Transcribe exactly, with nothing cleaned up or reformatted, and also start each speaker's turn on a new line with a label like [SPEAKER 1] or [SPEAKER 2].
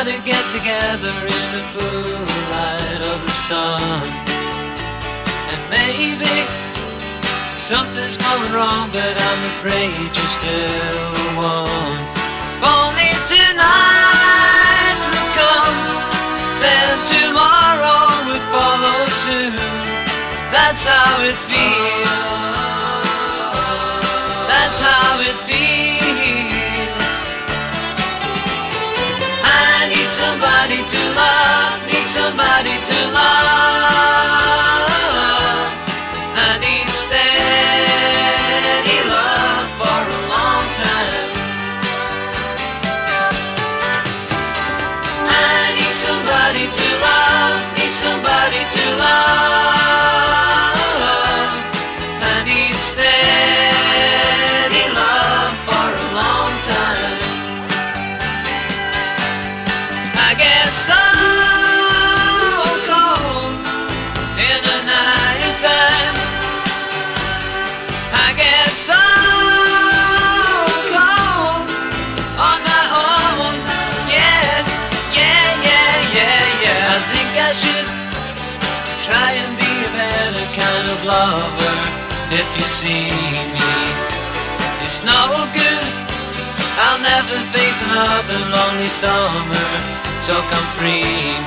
[SPEAKER 1] gotta get together in the full light of the sun. And maybe something's going wrong, but I'm afraid you're still the one. If only tonight will come, then tomorrow will follow soon. That's how it feels. That's how it feels. I need somebody to love, need somebody to love. I need steady love for a long time. I need somebody to love, need somebody to love. I need steady love for a long time. I get so cold in the night time. I get so cold on my own. Yeah, yeah, yeah, yeah, yeah. I think I should try and be a better kind of lover. If you see me, it's no good. I'll never face another lonely summer. So come free